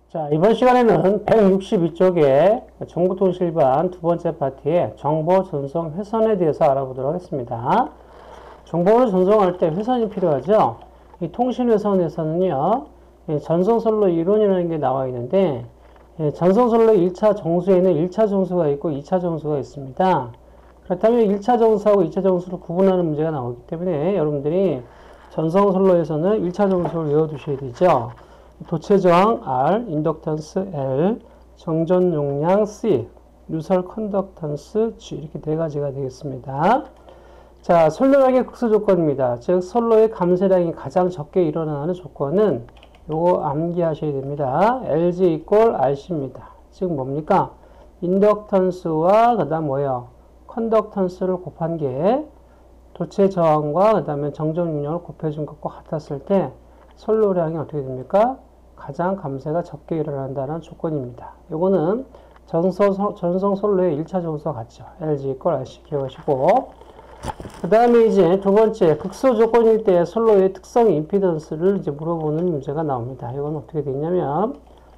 자, 이번 시간에는 162쪽에 정보통신일반 두 번째 파트의 정보 전송 회선에 대해서 알아보도록 하겠습니다. 정보를 전송할 때 회선이 필요하죠. 이 통신회선에서는요, 전송선로 이론이라는 게 나와 있는데, 전송선로 1차 정수에는 1차 정수가 있고 2차 정수가 있습니다. 그렇다면 1차 정수하고 2차 정수를 구분하는 문제가 나오기 때문에 여러분들이 전송선로에서는 1차 정수를 외워두셔야 되죠. 도체 저항 R, 인덕턴스 L, 정전 용량 C, 누설 컨덕턴스 G 이렇게 네 가지가 되겠습니다. 자, 선로량의 극소 조건입니다. 즉 선로의 감쇄량이 가장 적게 일어나는 조건은 요거 암기하셔야 됩니다. LG 이퀄 RC입니다. 즉 뭡니까? 인덕턴스와 그다음 뭐예요? 컨덕턴스를 곱한 게 도체 저항과 그다음에 정전 용량을 곱해준 것과 같았을 때 선로량이 어떻게 됩니까? 가장 감쇄가 적게 일어난다는 조건입니다. 요거는 전송 선로의 1차 정수와 같죠. LG 이퀄 RC 기억하시고, 그 다음에 이제 두 번째, 극소 조건일 때 선로의 특성 임피던스를 이제 물어보는 문제가 나옵니다. 이건 어떻게 되냐면,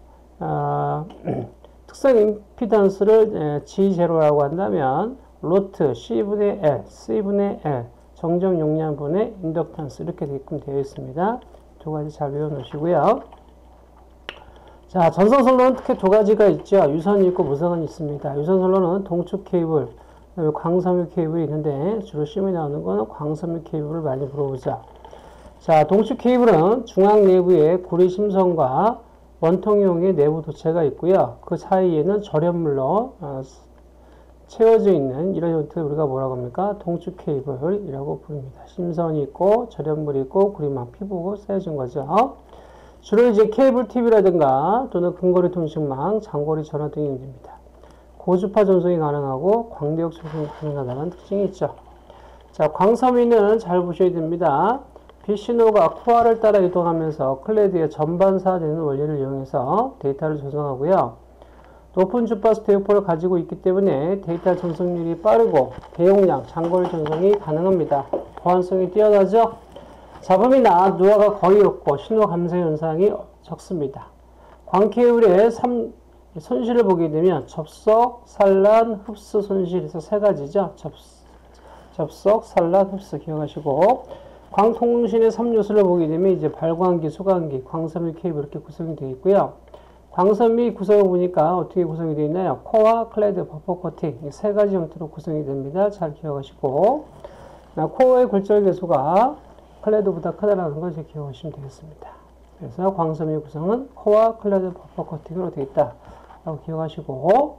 특성 임피던스를 G0라고 한다면, 로트 C분의 L, C분의 L, 정전 용량분의 인덕턴스 이렇게 되어 있습니다. 두 가지 잘 외워놓으시고요. 자, 전송선로는 특히 두 가지가 있죠. 유선이 있고 무선이 있습니다. 유선선로는 동축 케이블, 그다음에 광섬유 케이블이 있는데 주로 시험에 나오는 거는 광섬유 케이블을 많이 물어보죠. 자, 동축 케이블은 중앙 내부에 구리 심선과 원통형의 내부 도체가 있고요. 그 사이에는 절연물로 채워져 있는 이런 형태를 우리가 뭐라고 합니까? 동축 케이블이라고 부릅니다. 심선이 있고 절연물이 있고 구리막 피부가 쌓여진 거죠. 주로 이제 케이블 TV라든가 또는 근거리 통신망, 장거리 전화 등이 됩니다. 고주파 전송이 가능하고 광대역 전송이 가능하다는 특징이 있죠. 자, 광섬유는 잘 보셔야 됩니다. 빛신호가 코어를 따라 이동하면서 클레드의 전반사되는 원리를 이용해서 데이터를 전송하고요. 높은 주파수 대역포를 가지고 있기 때문에 데이터 전송률이 빠르고 대용량, 장거리 전송이 가능합니다. 보안성이 뛰어나죠? 잡음이나 누화가 거의 없고 신호 감쇄 현상이 적습니다. 광케이블의 손실을 보게 되면 접속, 산란, 흡수 손실에서 세 가지죠. 접속, 산란, 흡수 기억하시고, 광통신의 3요소를 보게 되면 이제 발광기, 소광기, 광섬유 케이블 이렇게 구성이 되어 있고요. 광섬유 구성을 보니까 어떻게 구성이 되어 있나요? 코어, 클레드, 버퍼 코팅 이 세 가지 형태로 구성이 됩니다. 잘 기억하시고, 코어의 굴절 계수가 클레드보다 크다라는 걸 이제 기억하시면 되겠습니다. 그래서 광섬유 구성은 코어, 클레드, 버퍼 코팅으로 되어 있다 라고 기억하시고,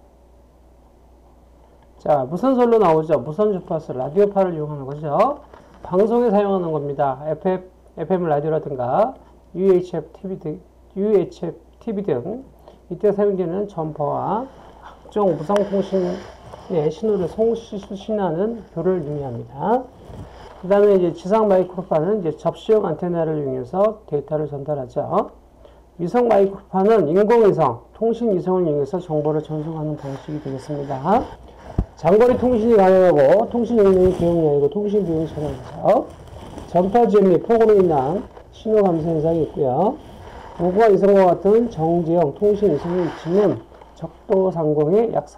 자, 무선 선로 나오죠. 무선 주파수, 라디오파를 이용하는 거죠. 방송에 사용하는 겁니다. FM 라디오라든가 UHF TV 등 이때 사용되는 점퍼와 각종 무선통신의 신호를 송수신하는 교를 의미합니다. 그 다음에 이제 지상 마이크로파는 이제 접시용 안테나를 이용해서 데이터를 전달하죠. 위성 마이크로파는 인공위성, 통신위성을 이용해서 정보를 전송하는 방식이 되겠습니다. 장거리 통신이 가능하고 통신 용량이 대용량이고 통신 비용이 저렴하죠. 전파 지연 및 폭우로 인한 신호 감소 현상이 있고요. 우구와 이성과 같은 정지형 통신 위성의 위치는 적도 상공에 약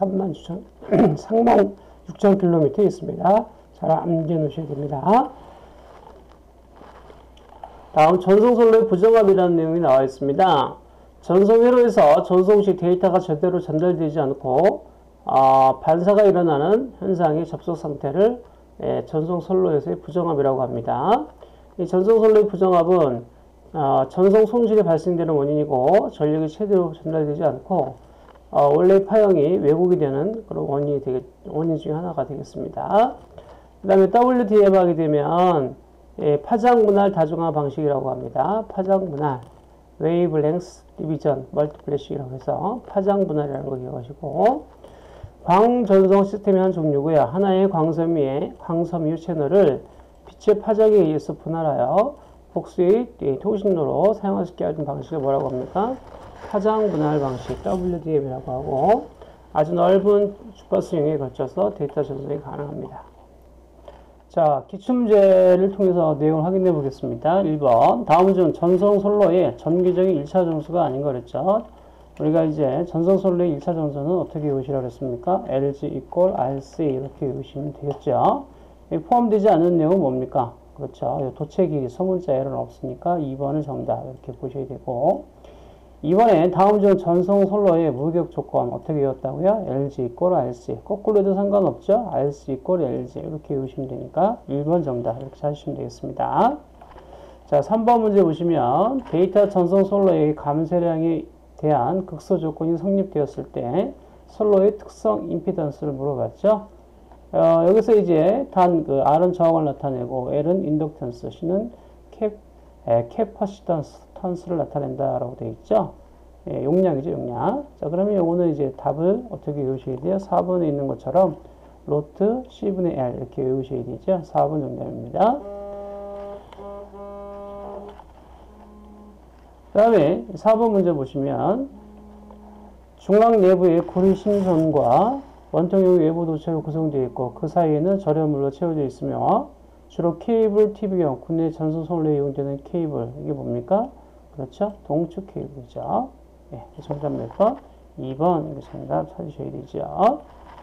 36,000km 있습니다. 잘 암기해 놓으셔야 됩니다. 다음 전송선로의 부정압이라는 내용이 나와 있습니다. 전송회로에서 전송 시 데이터가 제대로 전달되지 않고 반사가 일어나는 현상의 접속 상태를 전송선로에서의 부정압이라고 합니다. 이 전송선로의 부정압은 전송 손실이 발생되는 원인이고 전력이 제대로 전달되지 않고 원래 파형이 왜곡이 되는 그런 원인 중에 하나가 되겠습니다. 그 다음에 WDM 하게 되면 파장분할 다중화 방식이라고 합니다. 파장분할, 웨이브랭스 디비전 멀티플래시라고 해서 파장분할이라는 거 기억하시고, 광전송 시스템의 한 종류고요. 하나의 광섬유 채널을 빛의 파장에 의해서 분할하여 복수의 통신로로 사용할 수 있게 하는 방식을 뭐라고 합니까? 파장분할 방식, WDM이라고 하고, 아주 넓은 주파수 영역에 걸쳐서 데이터 전송이 가능합니다. 자, 기출문제를 통해서 내용을 확인해 보겠습니다. 1번. 다음 중 전송 선로의 전기적인 1차 정수가 아닌 거랬죠. 우리가 이제 전성솔로의 1차 전선은 어떻게 외우시라고 했습니까? LG equal RC 이렇게 외우시면 되겠죠. 포함되지 않은 내용은 뭡니까? 그렇죠. 도체 길이, 소문자 에러는 없으니까 2번을 정답 이렇게 보셔야 되고, 이번에 다음 중 전성솔로의 무격 조건 어떻게 외웠다고요? LG equal RC. 거꾸로 해도 상관없죠? RC equal LG 이렇게 외우시면 되니까 1번 정답 이렇게 찾으시면 되겠습니다. 자, 3번 문제 보시면 데이터 전성솔로의 감쇄량에 대한 극소 조건이 성립되었을 때 솔로의 특성 임피던스를 물어봤죠. 여기서 이제 R은 저항을 나타내고 L은 인덕턴스, C는 캐퍼시턴스를 나타낸다라고 되어 있죠. 용량이죠, 용량. 자, 그러면 요거는 이제 답을 어떻게 외우셔야 돼요? 4번에 있는 것처럼 로트 C분의 L 이렇게 외우셔야 되죠. 4번 정답입니다. 그 다음에 4번 문제 보시면 중앙 내부의 구리심선과 원통형 외부 도체로 구성되어 있고 그 사이에는 절연물로 채워져 있으며 주로 케이블, TV형, 국내 전선솔로에 이용되는 케이블 이게 뭡니까? 그렇죠? 동축 케이블이죠. 네, 정답 몇 번? 2번 이거 정답 찾으셔야 되죠.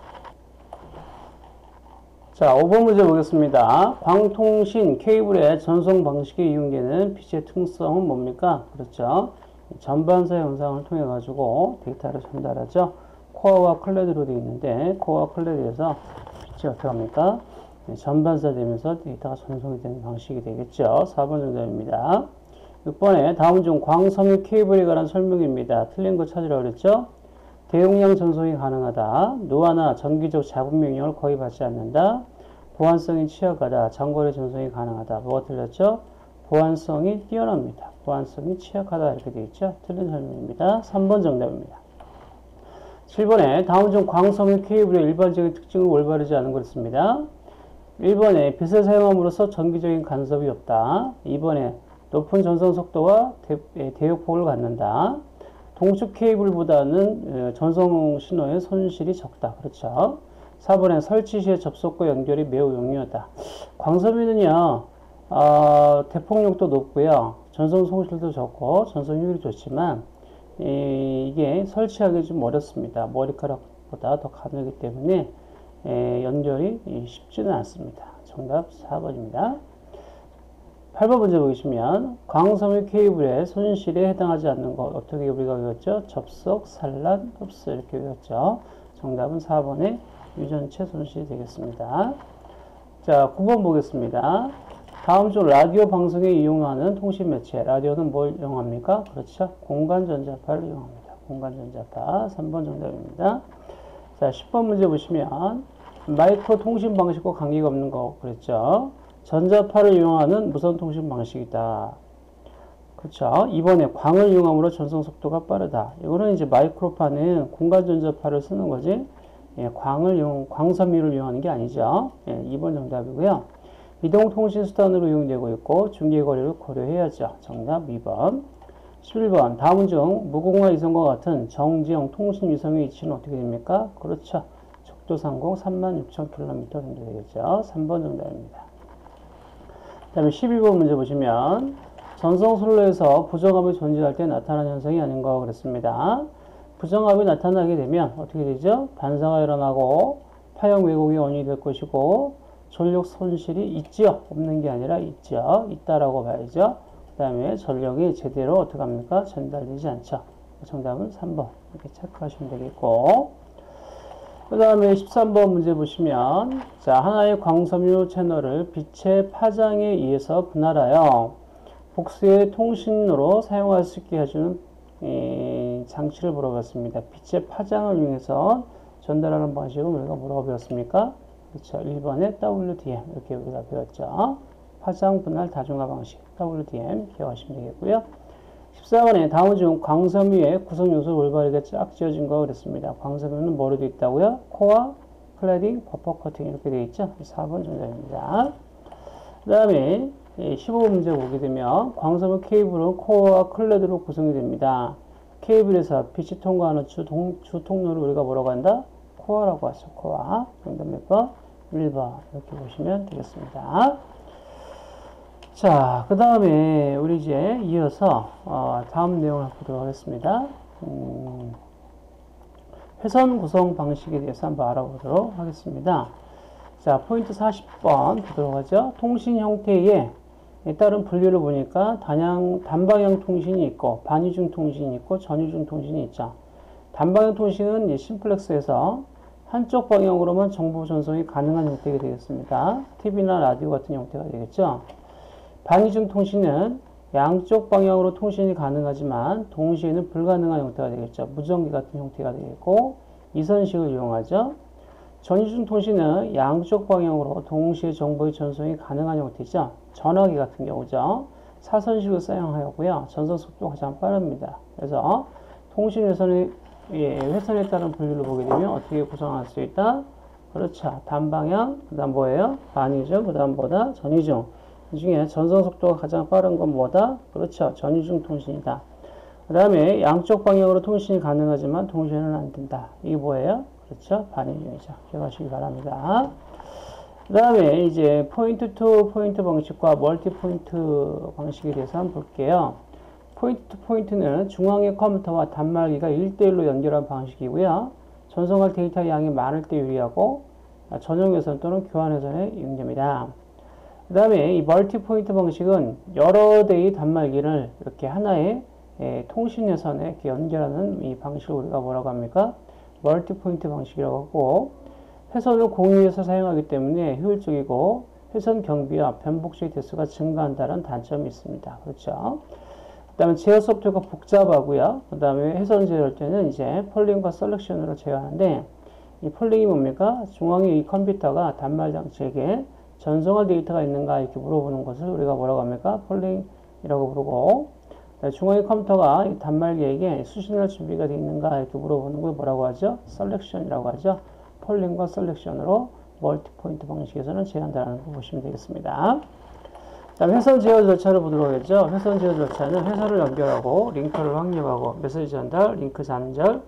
자, 5번 문제 보겠습니다. 광통신 케이블의 전송 방식에 이용되는 빛의 특성은 뭡니까? 그렇죠. 전반사 현상을 통해 가지고 데이터를 전달하죠. 코어와 클레드로 되어 있는데 코어와 클레드에서 빛이 어떻게 합니까? 전반사 되면서 데이터가 전송이 되는 방식이 되겠죠. 4번 정답입니다. 6번에 다음 중 광섬유 케이블에 관한 설명입니다. 틀린 거 찾으라고 그랬죠. 대용량 전송이 가능하다. 노화나 정기적 작업 명령을 거의 받지 않는다. 보안성이 취약하다. 장거리 전송이 가능하다. 뭐가 틀렸죠? 보안성이 뛰어납니다. 보안성이 취약하다 이렇게 되어 있죠. 틀린 설명입니다. 3번 정답입니다. 7번에 다음 중 광섬유 케이블의 일반적인 특징을 올바르지 않은 것 있습니다. 1번에 빛을 사용함으로써 전기적인 간섭이 없다. 2번에 높은 전송 속도와 대역폭을 갖는다. 동축 케이블보다는 전송 신호의 손실이 적다. 그렇죠. 4번에 설치 시에 접속과 연결이 매우 용이하다. 광섬유는요, 대폭력도 높고요, 전송 손실도 적고, 전송 효율이 좋지만, 이게 설치하기 좀 어렵습니다. 머리카락보다 더 가늘기 때문에, 연결이 쉽지는 않습니다. 정답 4번입니다. 8번 문제 보시면 광섬유 케이블의 손실에 해당하지 않는 것 어떻게 우리가 외웠죠? 접속, 산란, 흡수 이렇게 외웠죠. 정답은 4번의 유전체 손실이 되겠습니다. 자, 9번 보겠습니다. 다음 중 라디오 방송에 이용하는 통신 매체 라디오는 뭘 이용합니까? 그렇죠. 공간전자파를 이용합니다. 공간전자파 3번 정답입니다. 자, 10번 문제 보시면 마이크로 통신 방식과 관계가 없는 거 그랬죠. 전자파를 이용하는 무선 통신 방식이다. 그렇죠. 이번에 광을 이용함으로 전송 속도가 빠르다. 이거는 이제 마이크로파는 공간 전자파를 쓰는 거지. 광섬유를 이용하는 게 아니죠. 2번 정답이고요. 이동 통신 수단으로 이용되고 있고 중계 거리를 고려해야죠. 정답 2번. 11번 다음 중 무궁화 위성과 같은 정지형 통신 위성의 위치는 어떻게 됩니까? 그렇죠. 적도상공 36,000km 정도 되겠죠. 3번 정답입니다. 그 다음에 12번 문제 보시면 전성솔로에서 부정압이 존재할 때 나타나는 현상이 아닌가 그랬습니다. 부정압이 나타나게 되면 어떻게 되죠? 반사가 일어나고 파형 왜곡이 원인이 될 것이고 전력 손실이 있죠? 없는 게 아니라 있죠? 있다라고 봐야죠. 그 다음에 전력이 제대로 어떻게 합니까? 전달되지 않죠. 정답은 3번 이렇게 체크하시면 되겠고, 그 다음에 13번 문제 보시면 자, 하나의 광섬유 채널을 빛의 파장에 의해서 분할하여 복수의 통신으로 사용할 수 있게 해주는 장치를 물어봤습니다. 빛의 파장을 이용해서 전달하는 방식은 우리가 뭐라고 배웠습니까? 그렇죠. 1번에 WDM 이렇게 우리가 배웠죠. 파장 분할 다중화 방식 WDM 기억하시면 되겠고요. 14번에 다음 중 광섬유의 구성 요소를 올바르게 쫙 지어진 거 그랬습니다. 광섬유는 뭐로 되어 있다고요? 코어, 클래딩, 버퍼 커팅 이렇게 되어 있죠. 4번 정답입니다. 그 다음에 15번 문제 보게 되면 광섬유 케이블은 코어와 클래드로 구성이 됩니다. 케이블에서 빛이 통과하는 주 통로를 우리가 뭐라고 한다? 코어라고 하죠. 코어. 정답 몇 번? 1번 이렇게 보시면 되겠습니다. 자, 그 다음에 우리 이제 이어서 다음 내용을 보도록 하겠습니다. 회선 구성 방식에 대해서 한번 알아보도록 하겠습니다. 자, 포인트 40번 보도록 하죠. 통신 형태에 따른 분류를 보니까 단방향 통신이 있고, 반이중 통신이 있고, 전이중 통신이 있죠. 단방향 통신은 이 심플렉스에서 한쪽 방향으로만 정보 전송이 가능한 형태가 되겠습니다. TV나 라디오 같은 형태가 되겠죠. 반이중 통신은 양쪽 방향으로 통신이 가능하지만 동시에는 불가능한 형태가 되겠죠. 무전기 같은 형태가 되겠고, 이선식을 이용하죠. 전이중 통신은 양쪽 방향으로 동시에 정보의 전송이 가능한 형태죠. 전화기 같은 경우죠. 사선식을 사용하였고요. 전송 속도가 가장 빠릅니다. 그래서 통신 회선에 따른 분류를 보게 되면 어떻게 구성할 수 있다? 그렇죠. 단방향, 그 다음 뭐예요? 반이중, 그 다음 뭐다? 전이중. 이 중에 전송 속도가 가장 빠른 건 뭐다? 그렇죠. 전이중 통신이다. 그 다음에 양쪽 방향으로 통신이 가능하지만 동시에는 안 된다. 이게 뭐예요? 그렇죠. 반이중이죠. 기억하시기 바랍니다. 그 다음에 이제 포인트 투 포인트 방식과 멀티 포인트 방식에 대해서 한번 볼게요. 포인트 투 포인트는 중앙의 컴퓨터와 단말기가 1대1로 연결한 방식이고요. 전송할 데이터 양이 많을 때 유리하고 전용 회선 또는 교환 회선에 이용됩니다. 그 다음에 이 멀티 포인트 방식은 여러 대의 단말기를 이렇게 하나의 통신 회선에 이렇게 연결하는 이 방식을 우리가 뭐라고 합니까? 멀티 포인트 방식이라고 하고, 회선을 공유해서 사용하기 때문에 효율적이고 회선 경비와 변복식의 대수가 증가한다는 단점이 있습니다. 그렇죠? 그 다음에 제어 소프트웨어가 복잡하고요. 그 다음에 회선 제어할 때는 이제 폴링과 셀렉션으로 제어하는데, 이 폴링이 뭡니까? 중앙의 이 컴퓨터가 단말 장치에게 전송할 데이터가 있는가 이렇게 물어보는 것을 우리가 뭐라고 합니까? 폴링이라고 부르고, 중앙의 컴퓨터가 이 단말기에게 수신할 준비가 되어 있는가 이렇게 물어보는 걸 뭐라고 하죠? 셀렉션이라고 하죠. 폴링과 셀렉션으로 멀티 포인트 방식에서는 제한한다는 거 보시면 되겠습니다. 다음 회선 제어 절차를 보도록 하겠죠. 회선 제어 절차는 회선을 연결하고 링크를 확립하고 메시지 전달, 링크 단절,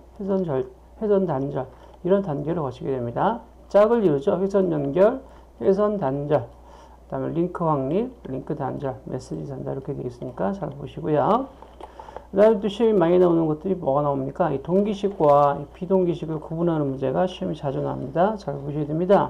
회선 단절 이런 단계를 거치게 됩니다. 짝을 이루죠. 회선 연결, 회선 단절, 그 다음에 링크 확립, 링크 단절, 메시지 전달 이렇게 되어 있으니까 잘 보시고요. 그 다음에 또 시험이 많이 나오는 것들이 뭐가 나옵니까? 이 동기식과 이 비동기식을 구분하는 문제가 시험이 자주 나옵니다. 잘 보셔야 됩니다.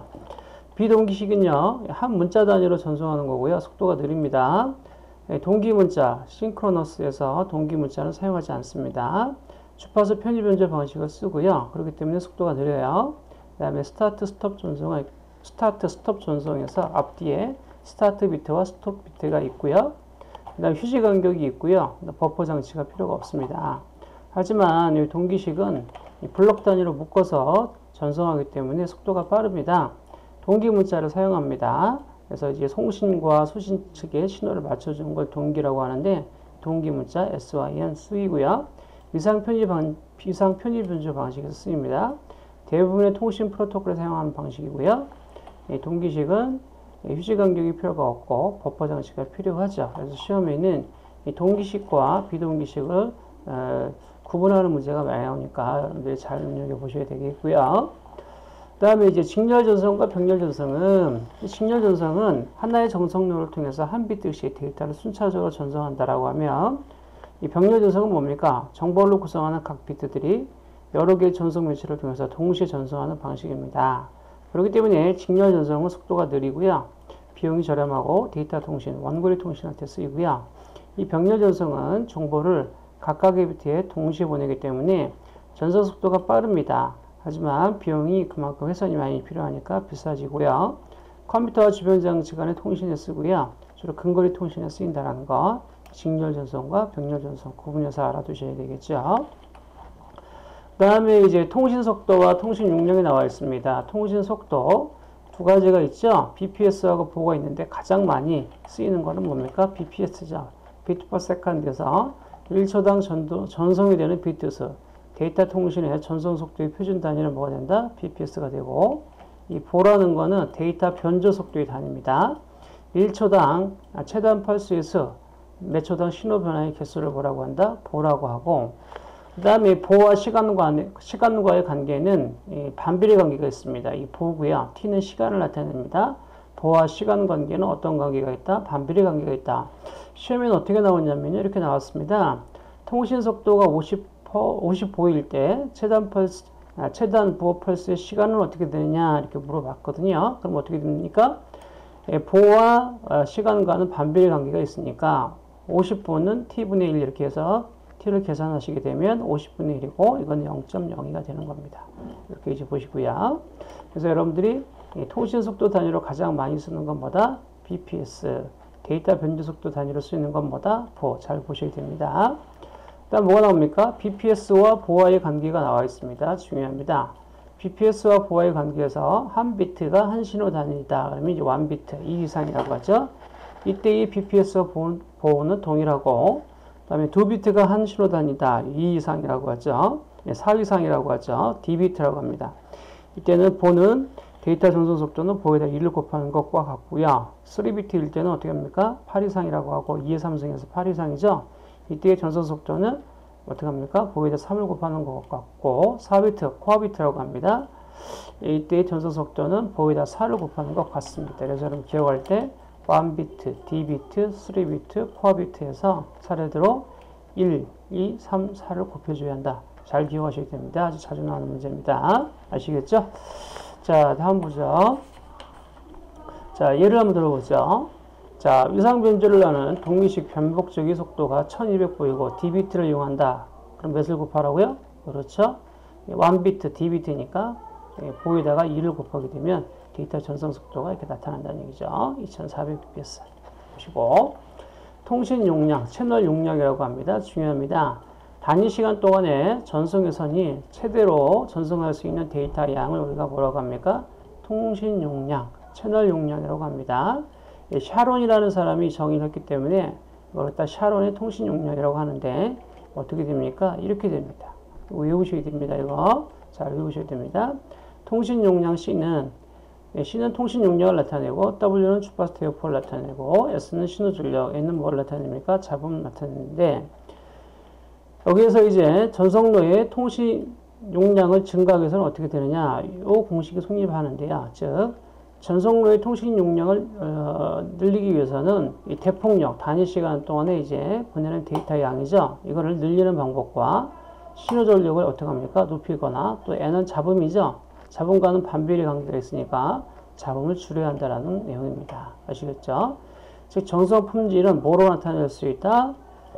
비동기식은요, 한 문자 단위로 전송하는 거고요. 속도가 느립니다. 동기 문자, 싱크로너스에서 동기 문자는 사용하지 않습니다. 주파수 편집 변조 방식을 쓰고요. 그렇기 때문에 속도가 느려요. 그 다음에 스타트 스톱 전송에서 앞뒤에 스타트 비트와 스톱 비트가 있고요. 그 다음 휴지 간격이 있고요. 버퍼 장치가 필요가 없습니다. 하지만 이 동기식은 블록 단위로 묶어서 전송하기 때문에 속도가 빠릅니다. 동기 문자를 사용합니다. 그래서 이제 송신과 수신 측에 신호를 맞춰주는 걸 동기라고 하는데, 동기 문자 SYN 쓰이고요. 비상 편집 변조 방식에서 쓰입니다. 대부분의 통신 프로토콜을 사용하는 방식이고요. 동기식은 휴지 간격이 필요가 없고 버퍼 장치가 필요하죠. 그래서 시험에는 이 동기식과 비동기식을 구분하는 문제가 많이 나오니까 여러분들이 잘 눈여겨보셔야 되겠고요. 그 다음에 이제 직렬 전송과 병렬 전송은, 직렬 전송은 하나의 전송로를 통해서 한 비트씩 데이터를 순차적으로 전송한다라고 하면, 이 병렬 전송은 뭡니까? 정보를 구성하는 각 비트들이 여러 개의 전송 매체를 통해서 동시에 전송하는 방식입니다. 그렇기 때문에 직렬 전송은 속도가 느리고요. 비용이 저렴하고 데이터 통신, 원거리 통신할 때 쓰이고요. 이 병렬 전송은 정보를 각각의 비트에 동시에 보내기 때문에 전송 속도가 빠릅니다. 하지만 비용이 그만큼 회선이 많이 필요하니까 비싸지고요. 컴퓨터와 주변 장치 간의 통신에 쓰고요. 주로 근거리 통신에 쓰인다는 거, 직렬 전송과 병렬 전송 구분해서 알아두셔야 되겠죠. 그 다음에 이제 통신 속도와 통신 용량이 나와 있습니다. 통신 속도 두 가지가 있죠. BPS하고 보고가 있는데 가장 많이 쓰이는 거는 뭡니까? BPS죠. 비트 퍼 세컨드에서 1초당 전송이 되는 비트수. 데이터 통신의 전송 속도의 표준 단위는 뭐가 된다? BPS가 되고, 이 보라는 거는 데이터 변조 속도의 단위입니다. 1초당 최단 펄스의 수, 몇 초당 신호 변화의 개수를 뭐라고 한다? 보라고 하고, 그 다음에 보와 시간과의 관계는 반비례 관계가 있습니다. 이 보고요. T는 시간을 나타냅니다. 보와 시간 관계는 어떤 관계가 있다? 반비례 관계가 있다. 시험에는 어떻게 나오냐면요. 이렇게 나왔습니다. 통신 속도가 50 55일 때 최단 부호 펄스의 시간은 어떻게 되느냐 이렇게 물어봤거든요. 그럼 어떻게 됩니까? 보호와 시간과는 반비례 관계가 있으니까 50분은 t분의 1 이렇게 해서 t를 계산하시게 되면 50분의 1이고 이건 0.02가 되는 겁니다. 이렇게 이제 보시고요. 그래서 여러분들이 통신 속도 단위로 가장 많이 쓰는 건 뭐다? bps. 데이터 변조 속도 단위로 쓰이는 건 뭐다? 보. 잘 보셔야 됩니다. 그다음 뭐가 나옵니까? bps와 보와의 관계가 나와 있습니다. 중요합니다. bps와 보와의 관계에서 한 비트가 한 신호 단위이다. 그러면 이제 1비트, 2 이상이라고 하죠. 이때의 bps와 보호는 동일하고, 그 다음에 2비트가 한 신호 단위다. 2 이상이라고 하죠. 4 이상이라고 하죠. dbit라고 합니다. 이때는 보는 데이터 전송 속도는 보에다 1을 곱하는 것과 같고요. 3비트일 때는 어떻게 합니까? 8 이상이라고 하고 2의 3승에서 8 이상이죠. 이때의 전송 속도는 어떻게 합니까? 보에다 3을 곱하는 것 같고 4비트, 코어비트라고 합니다. 이때의 전송 속도는 보에다 4를 곱하는 것 같습니다. 그래서 여러분 기억할 때 1비트, d비트, 3비트, 코어비트에서 차례대로 1, 2, 3, 4를 곱해줘야 한다. 잘 기억하셔야 됩니다. 아주 자주 나오는 문제입니다. 아시겠죠? 자, 다음 보죠. 자, 예를 한번 들어보죠. 자, 위상 변조를 하는 동기식 변복적인 속도가 1200 보이고 d비트를 이용한다. 그럼 몇을 곱하라고요? 그렇죠. 1비트, d비트니까 보에다가 2를 곱하게 되면 데이터 전송 속도가 이렇게 나타난다는 얘기죠. 2400bps 보시고 통신 용량, 채널 용량이라고 합니다. 중요합니다. 단위 시간 동안에 전송 회선이 최대로 전송할 수 있는 데이터 양을 우리가 뭐라고 합니까? 통신 용량, 채널 용량이라고 합니다. 샤론이라는 사람이 정의를 했기 때문에 이걸 갖다 샤론의 통신 용량이라고 하는데 어떻게 됩니까? 이렇게 됩니다. 외우셔야 됩니다. 이거 잘 외우셔야 됩니다. 통신 용량 C는 통신 용량을 나타내고 W는 주파수 대역폭을 나타내고 S는 신호 출력, N은 뭘 나타냅니까? 잡음을 나타내는데 여기에서 이제 전송로의 통신 용량을 증가하기 위해서는 어떻게 되느냐? 이 공식이 성립하는데요. 즉 전송로의 통신 용량을 늘리기 위해서는 이 대폭력, 단위 시간 동안에 이제 보내는 데이터 양이죠. 이거를 늘리는 방법과 신호 전력을 어떻게 합니까? 높이거나 또 N은 잡음이죠. 잡음과는 반비례 관계가 있으니까 잡음을 줄여야 한다는 내용입니다. 아시겠죠? 즉 전송 품질은 뭐로 나타낼 수 있다?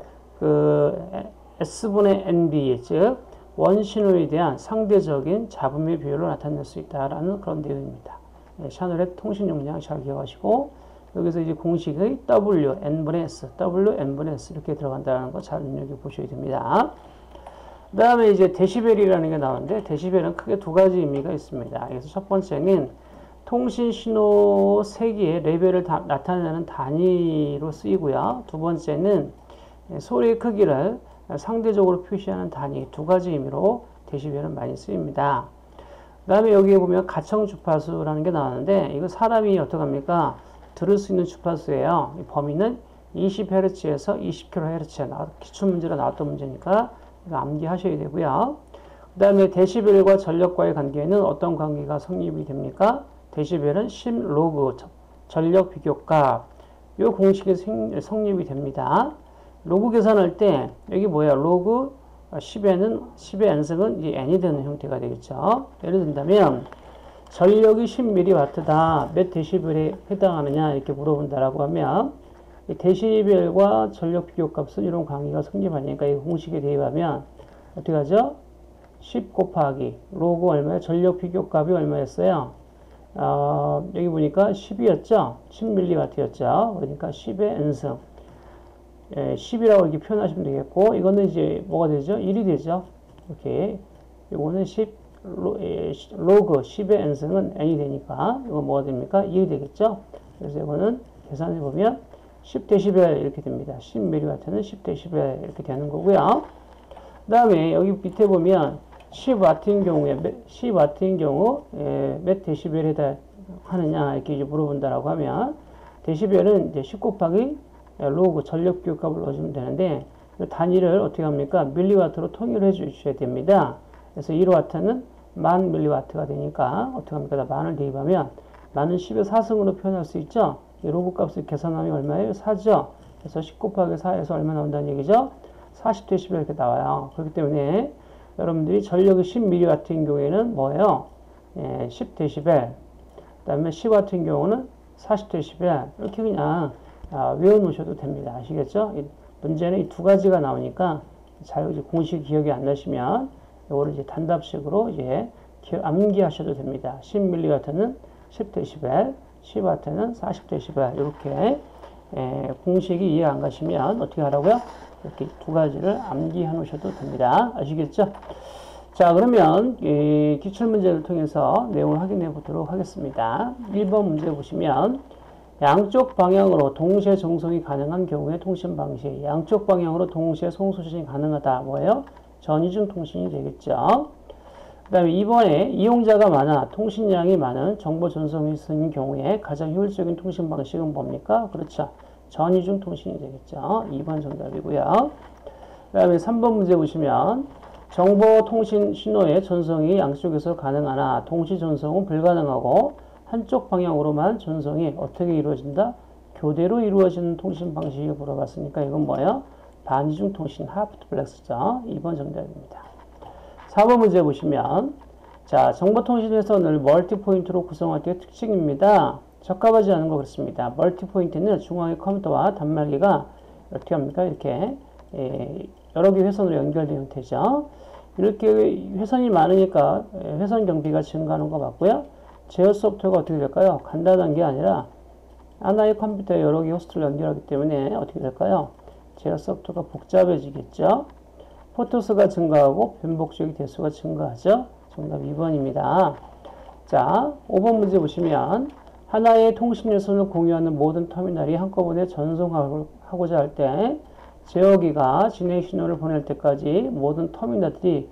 S분의 NB, 즉 원신호에 대한 상대적인 잡음의 비율을 나타낼 수 있다라는 그런 내용입니다. 샤넬의 통신 용량 잘 기억하시고 여기서 이제 공식의 W, N분의 S, W, N분의 S 이렇게 들어간다는 거 잘 눈여겨보셔야 됩니다. 그 다음에 이제 데시벨이라는 게 나오는데 데시벨은 크게 두 가지 의미가 있습니다. 그래서 첫 번째는 통신 신호 세기의 레벨을 나타내는 단위로 쓰이고요. 두 번째는 소리의 크기를 상대적으로 표시하는 단위, 두 가지 의미로 데시벨은 많이 쓰입니다. 그 다음에 여기에 보면 가청 주파수라는 게 나왔는데 이거 사람이 어떻게 합니까? 들을 수 있는 주파수예요. 이 범위는 20Hz에서 20kHz. 기출문제로 나왔던 문제니까 이거 암기하셔야 되고요. 그 다음에 데시벨과 전력과의 관계는 어떤 관계가 성립이 됩니까? 데시벨은 10로그 전력 비교값. 이 공식이 성립이 됩니다. 로그 계산할 때 여기 뭐야? 로그 10의 n승은 이제 n이 되는 형태가 되겠죠. 예를 든다면 전력이 10mW다. 몇 데시벨에 해당하느냐 이렇게 물어본다라고 하면 이 데시벨과 전력 비교값은 이런 관계가 성립하니까 이 공식에 대입하면 어떻게 하죠? 10 곱하기 로그 얼마에 전력 비교값이 얼마였어요? 여기 보니까 10이었죠? 10mW였죠? 그러니까 10의 n승. 10이라고 이렇게 표현하시면 되겠고, 이거는 이제 뭐가 되죠? 1이 되죠? 이렇게. 이거는 10, 로그 10의 n승은 n이 되니까, 이건 뭐가 됩니까? 1이 되겠죠? 그래서 이거는 계산해보면 10dB 이렇게 됩니다. 10mW는 10dB 이렇게 되는 거고요. 그 다음에 여기 밑에 보면 10W인 경우에, 10W인 경우, 몇 데시벨에 해당하느냐, 이렇게 이제 물어본다라고 하면, 데시벨은 이제 10 곱하기 로그 전력 비교값을 넣어주면 되는데 단위를 어떻게 합니까? 밀리와트로 통일해 주셔야 됩니다. 그래서 1W는 10,000mW가 되니까 어떻게 합니까? 만을 대입하면 만은 10의 4승으로 표현할 수 있죠? 이 로그 값을 계산하면 얼마예요? 4죠? 그래서 10 곱하기 4에서 얼마 나온다는 얘기죠? 40dB 이렇게 나와요. 그렇기 때문에 여러분들이 전력이 10mW 같은 경우에는 뭐예요? 10dB. 그 다음에 C 같은 경우는 40dB. 이렇게 그냥 외워 놓으셔도 됩니다. 아시겠죠? 문제는 이 두 가지가 나오니까 잘 공식 기억이 안 나시면 이거를 이제 단답식으로 이제 암기하셔도 됩니다. 10mW는 10dB, 10W는 40dB. 이렇게 공식이 이해 안 가시면 어떻게 하라고요? 이렇게 두 가지를 암기해 놓으셔도 됩니다. 아시겠죠? 자, 그러면 기출문제를 통해서 내용을 확인해 보도록 하겠습니다. 1번 문제 보시면 양쪽 방향으로 동시에 전송이 가능한 경우의 통신 방식. 양쪽 방향으로 동시에 송수신이 가능하다. 뭐예요? 전이중 통신이 되겠죠. 그 다음에 2번에 이용자가 많아 통신량이 많은 정보 전송이 있는 경우에 가장 효율적인 통신 방식은 뭡니까? 그렇죠. 전이중 통신이 되겠죠. 2번 정답이고요. 그 다음에 3번 문제 보시면 정보 통신 신호의 전송이 양쪽에서 가능하나 동시 전송은 불가능하고 한쪽 방향으로만 전송이 어떻게 이루어진다? 교대로 이루어지는 통신 방식을 물어봤으니까 이건 뭐예요? 반이중 통신, 하프두플렉스죠. 2번 정답입니다. 4번 문제 보시면 자, 정보통신회선을 멀티포인트로 구성할 때의 특징입니다. 적합하지 않은 거 그렇습니다. 멀티포인트는 중앙의 컴퓨터와 단말기가 어떻게 합니까? 이렇게 여러 개 회선으로 연결된 형태죠. 이렇게 회선이 많으니까 회선 경비가 증가하는 거 맞고요. 제어 소프트웨어가 어떻게 될까요? 간단한 게 아니라 하나의 컴퓨터에 여러 개 호스트를 연결하기 때문에 어떻게 될까요? 제어 소프트웨어가 복잡해지겠죠. 포트수가 증가하고 변복적인 대수가 증가하죠. 정답 2번입니다. 자, 5번 문제 보시면 하나의 통신 요소를 공유하는 모든 터미널이 한꺼번에 전송하고자 할 때 제어기가 진행 신호를 보낼 때까지 모든 터미널들이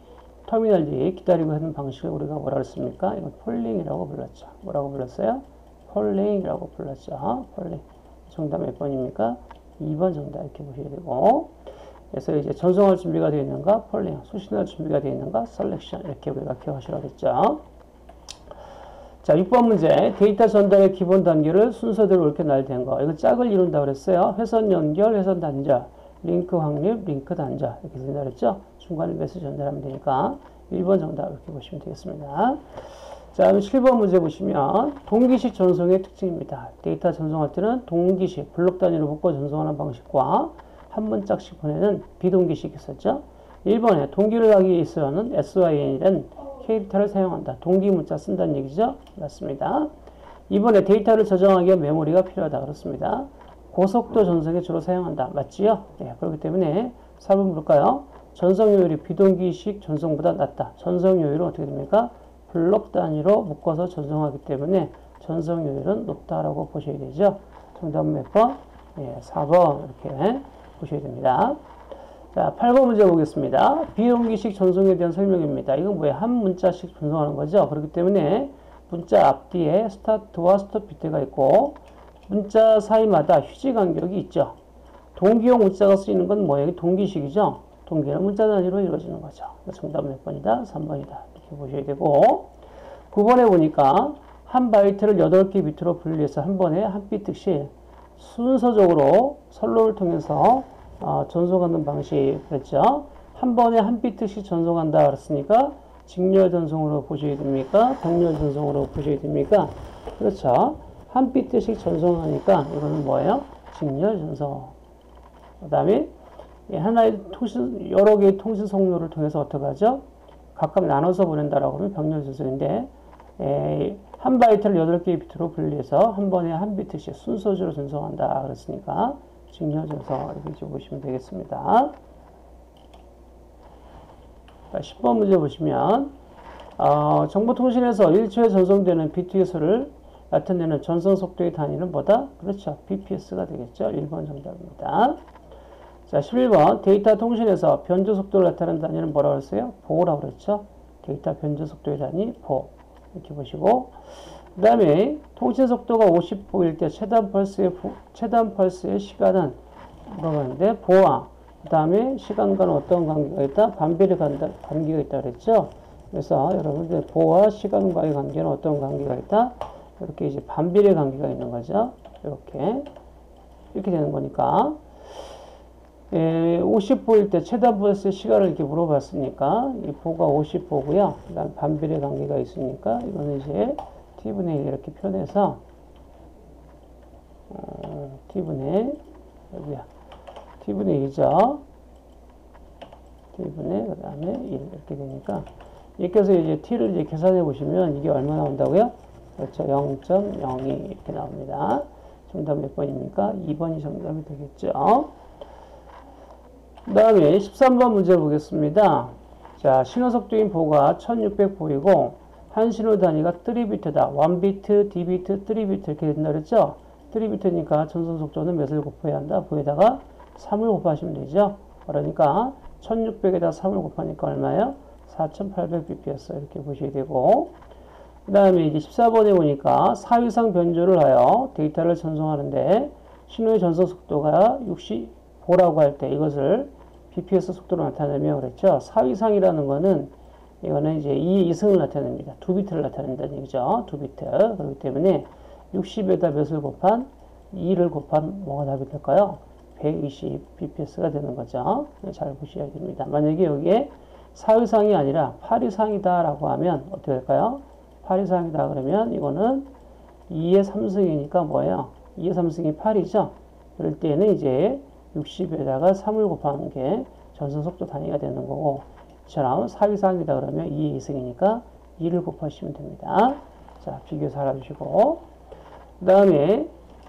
기다리고 하는 방식을 우리가 뭐라고 했습니까? 이건 폴링이라고 불렀죠. 뭐라고 불렀어요? 폴링이라고 불렀죠. 폴링. 정답 몇 번입니까? 2번 정답 이렇게 보셔야 되고, 그래서 이제 전송할 준비가 되어 있는가? 폴링. 수신할 준비가 되어 있는가? 셀렉션. 이렇게 우리가 기억하시라고 했죠. 자, 6번 문제. 데이터 전달의 기본 단계를 순서대로 이렇게 나열된 거. 이거 짝을 이룬다고 그랬어요. 회선 연결, 회선 단절, 링크 확립, 링크 단절. 이렇게 전달했죠. 중간에 메시지 전달하면 되니까 1번 정답 이렇게 보시면 되겠습니다. 자, 7번 문제 보시면 동기식 전송의 특징입니다. 데이터 전송할 때는 동기식, 블록 단위로 묶어 전송하는 방식과 한 문짝씩 보내는 비동기식이 있었죠. 1번에 동기를 하기 위해서는 SYN이라는 캐릭터를 사용한다. 동기 문자 쓴다는 얘기죠. 맞습니다. 2번에 데이터를 저장하기 위한 메모리가 필요하다. 그렇습니다. 고속도 전송에 주로 사용한다. 맞지요? 네, 그렇기 때문에 4번 볼까요? 전송효율이 비동기식 전송보다 낮다. 전송효율은 어떻게 됩니까? 블록 단위로 묶어서 전송하기 때문에 전송효율은 높다라고 보셔야 되죠. 정답은 몇 번? 네, 4번 이렇게 보셔야 됩니다. 자, 8번 문제 보겠습니다. 비동기식 전송에 대한 설명입니다. 이건 뭐예요? 한 문자씩 전송하는 거죠. 그렇기 때문에 문자 앞뒤에 스타트와 스톱 비트가 있고 문자 사이마다 휴지 간격이 있죠. 동기용 문자가 쓰이는 건 뭐예요? 동기식이죠. 동기는 문자 단위로 이루어지는 거죠. 정답은 몇 번이다? 3번이다. 이렇게 보셔야 되고 9번에 보니까 한 바이트를 8개 비트로 분리해서 한 번에 한 비트씩 순서적으로 선로를 통해서 전송하는 방식 그랬죠. 한 번에 한 비트씩 전송한다 그랬으니까 직렬 전송으로 보셔야 됩니까? 병렬 전송으로 보셔야 됩니까? 그렇죠. 한 비트씩 전송하니까 이거는 뭐예요? 직렬 전송. 그 다음에 하나의 여러 개의 통신 성로를 통해서 어떻게 하죠? 각각 나눠서 보낸다라고 하면 병렬 전송인데 한 바이트를 8개의 비트로 분리해서 한 번에 한 비트씩 순서대로 전송한다 그랬으니까 직렬 전송 이렇게 보시면 되겠습니다. 자, 10번 문제 보시면 정보통신에서 1초에 전송되는 비트의 수를 나타내는 전송 속도의 단위는 뭐다? 그렇죠. bps가 되겠죠. 1번 정답입니다. 자, 11번 데이터 통신에서 변조 속도를 나타내는 단위는 뭐라고 했어요? 보라고 그랬죠. 데이터 변조 속도의 단위 보. 이렇게 보시고 그 다음에 통신 속도가 50보일 때 최단 펄스의 시간은 물어봤는데 보와 그 다음에 시간과는 어떤 관계가 있다? 반비례 관계가 있다 그랬죠. 그래서 여러분들 보와 시간과의 관계는 어떤 관계가 있다? 이렇게 이제 반비례 관계가 있는 거죠. 이렇게 되는 거니까 50보일 때 최다 보였을 시간을 이렇게 물어봤으니까 이 보가 50보고요. 그다음 반비례 관계가 있으니까 이거는 이제 t분의 1 이렇게 표현해서 t분의 여기야 t분의 1이죠. t분의 그 다음에 1 이렇게 되니까 이렇게 해서 이제 t를 이제 계산해 보시면 이게 얼마 나온다고요? 그렇죠. 0.02 이렇게 나옵니다. 정답 몇 번입니까? 2번이 정답이 되겠죠. 그 다음에 13번 문제 보겠습니다. 자, 신호속도인 보가 1600보이고 한 신호 단위가 3비트다. 1비트, D비트, 3비트 이렇게 된다 그랬죠? 3비트니까 전송속도는 몇을 곱해야 한다? 보에다가 3을 곱하시면 되죠. 그러니까 1600에다 3을 곱하니까 얼마예요? 4800bp였어요. 이렇게 보셔야 되고 그 다음에 이제 14번에 보니까 4위상 변조를 하여 데이터를 전송하는데 신호의 전송 속도가 65라고 할 때 이것을 bps 속도로 나타내며 그랬죠. 4위상이라는 거는 이거는 이제 2의 2승을 나타냅니다. 2비트를 나타낸다는 얘기죠. 2비트. 그렇기 때문에 60에다 몇을 곱한 2를 곱한 뭐가 답이 될까요? 120bps가 되는 거죠. 잘 보셔야 됩니다. 만약에 여기에 4위상이 아니라 8위상이다 라고 하면 어떻게 될까요? 8위상이다 그러면 이거는 2의 3승이니까 뭐예요? 2의 3승이 8이죠? 그럴 때는 이제 60에다가 3을 곱하는 게 전선 속도 단위가 되는 거고 이처럼 4위상이다 그러면 2의 2승이니까 2를 곱하시면 됩니다. 자, 비교해서 알아주시고 그 다음에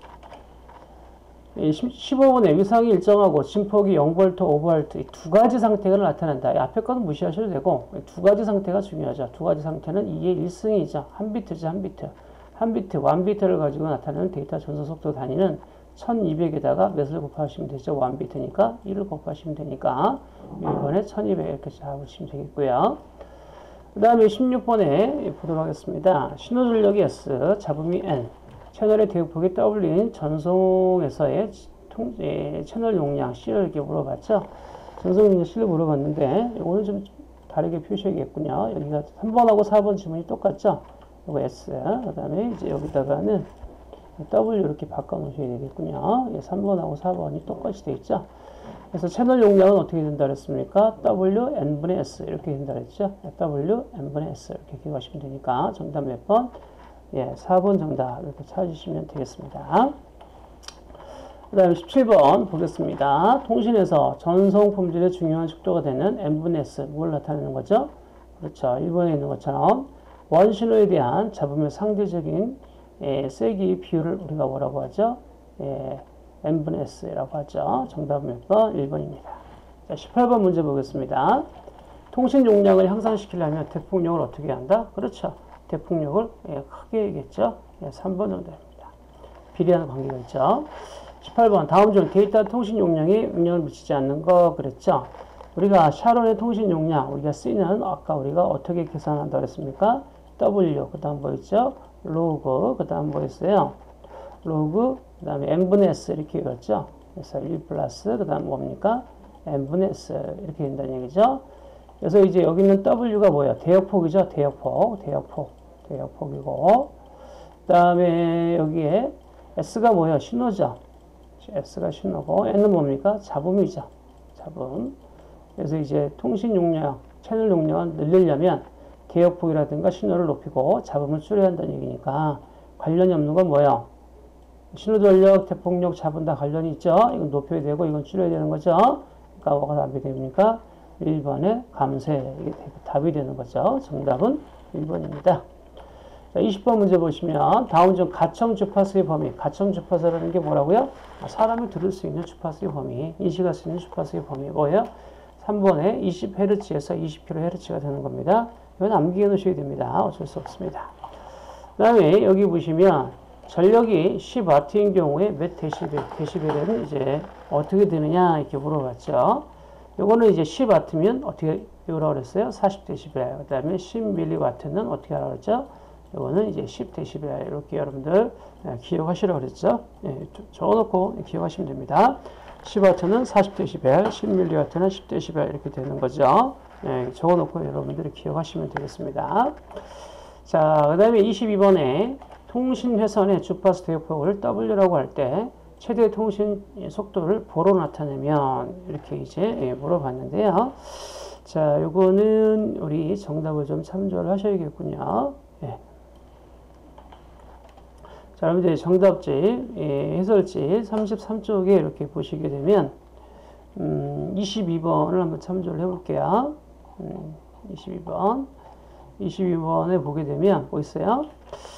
15번에 위상이 일정하고 진폭이 0V, 5V 이 두 가지 상태가 나타난다. 앞에 거는 무시하셔도 되고 두 가지 상태가 중요하죠. 두 가지 상태는 2의 1승이죠. 한 비트죠. 한 비트. 한 비트, 1비트를 가지고 나타내는 데이터 전송 속도 단위는 1200에다가 몇을 곱하시면 되죠. 1비트니까 1을 곱하시면 되니까 1번에 1200 이렇게 잡으시면 되겠고요. 그 다음에 16번에 보도록 하겠습니다. 신호전력이 S, 잡음이 N, 채널의 대역폭이 W인 전송에서의 채널 용량 C를 이렇게 물어봤죠. 전송 용량 C를 물어봤는데 이거는 좀 다르게 표시하겠군요. 여기가 3번하고 4번 지문이 똑같죠. 이거 S, 그 다음에 이제 여기다가는 W 이렇게 바꿔 놓으셔야 되겠군요. 3번하고 4번이 똑같이 되어 있죠. 그래서 채널 용량은 어떻게 된다 그랬습니까? W n분의 S 이렇게 된다 그랬죠. W n분의 S 이렇게 기억하시면 되니까 정답 몇 번? 4번 정답 이렇게 찾으시면 되겠습니다. 그 다음에 17번 보겠습니다. 통신에서 전송 품질의 중요한 축도가 되는 n분의 S 뭘 나타내는 거죠? 그렇죠. 1번에 있는 것처럼 원신호에 대한 잡음의 상대적인 세기 비율을 우리가 뭐라고 하죠? n분의 S라고 하죠. 정답은 몇 번? 1번입니다. 자, 18번 문제 보겠습니다. 통신 용량을 향상시키려면 대폭력을 어떻게 한다? 그렇죠. 대폭력을 크게 해야겠죠. 3번 정답입니다. 비례하는 관계가 있죠. 18번 다음 중 데이터 통신 용량에 영향을 미치지 않는 거 그랬죠. 우리가 샤론의 통신 용량 우리가 쓰는 아까 우리가 어떻게 계산한다고 했습니까? W 그 다음 뭐 있죠? 로그 그 다음 뭐 있어요? 로그 그 다음에 n분의 S 이렇게 읽었죠. 그래서 1 플러스 그 다음 뭡니까? n분의 S 이렇게 된다는 얘기죠. 그래서 이제 여기 있는 W가 뭐예요? 대역폭이죠. 대역폭이고 그 다음에 여기에 S가 뭐예요? 신호죠. S가 신호고 N은 뭡니까? 잡음이죠. 잡음. 그래서 이제 통신 용량, 채널 용량을 늘리려면 대역폭이라든가 신호를 높이고 잡음을 줄여야 한다는 얘기니까 관련이 없는 건 뭐예요? 신호전력, 대폭력, 잡음 다 관련이 있죠. 이건 높여야 되고 이건 줄여야 되는 거죠. 그러니까 뭐가 답이 됩니까? 1번의 감쇄. 이게 답이 되는 거죠. 정답은 1번입니다. 자, 20번 문제 보시면 다음 중 가청 주파수의 범위. 가청 주파수라는 게 뭐라고요? 사람이 들을 수 있는 주파수의 범위. 인식할 수 있는 주파수의 범위. 뭐예요? 3번에 20Hz에서 20kHz가 되는 겁니다. 이건 암기해 놓으셔야 됩니다. 어쩔 수 없습니다. 그 다음에 여기 보시면 전력이 10W인 경우에 몇 데시벨, 데시벨에는 이제 어떻게 되느냐 이렇게 물어봤죠. 요거는 이제 10W면 어떻게 배우라고 그랬어요? 40데시벨. 그 다음에 10mW는 어떻게 하라고 그랬죠? 요거는 이제 10데시벨. 이렇게 여러분들 기억하시라고 그랬죠? 적어놓고 기억하시면 됩니다. 10W는 40데시벨, 10mW는 10데시벨 이렇게 되는 거죠. 적어놓고 여러분들이 기억하시면 되겠습니다. 자, 그 다음에 22번에 통신회선의 주파수 대역폭을 W라고 할 때 최대 통신 속도를 보로 나타내면 이렇게 이제 물어봤는데요. 자, 요거는 우리 정답을 좀 참조를 하셔야겠군요. 예. 자, 여러분들 정답지, 해설지 33쪽에 이렇게 보시게 되면 22번을 한번 참조를 해볼게요. 22번에 보게 되면 뭐 있어요?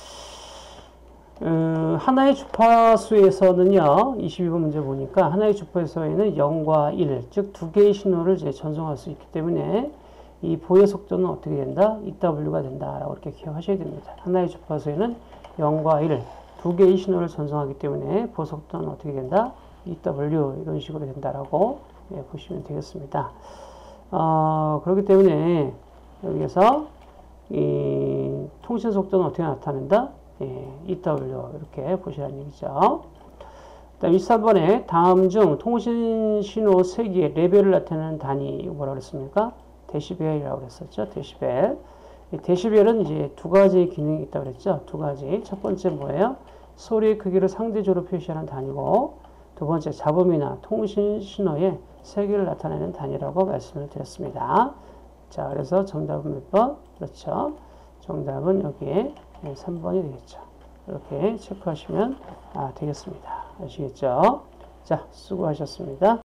하나의 주파수에서는요, 22번 문제 보니까 하나의 주파수에는 0과 1, 즉 두 개의 신호를 이제 전송할 수 있기 때문에 이 보의 속도는 어떻게 된다? EW가 된다라고 이렇게 기억하셔야 됩니다. 하나의 주파수에는 0과 1, 두 개의 신호를 전송하기 때문에 보 속도는 어떻게 된다? EW 이런 식으로 된다라고 보시면 되겠습니다. 그렇기 때문에 여기에서 이 통신 속도는 어떻게 나타낸다? EW 이렇게 보시라는 얘기죠. 다음 23번에 다음 중 통신 신호 세기의 레벨을 나타내는 단위 뭐라고 그랬습니까? 데시벨이라고 그랬었죠. 데시벨. 데시벨은 이제 두 가지 기능이 있다고 그랬죠. 두 가지. 첫 번째 뭐예요? 소리의 크기를 상대적으로 표시하는 단위고, 두 번째 잡음이나 통신 신호의 세기를 나타내는 단위라고 말씀을 드렸습니다. 자, 그래서 정답은 몇 번? 그렇죠. 정답은 여기에 3번이 되겠죠. 이렇게 체크하시면 되겠습니다. 아시겠죠? 자, 수고하셨습니다.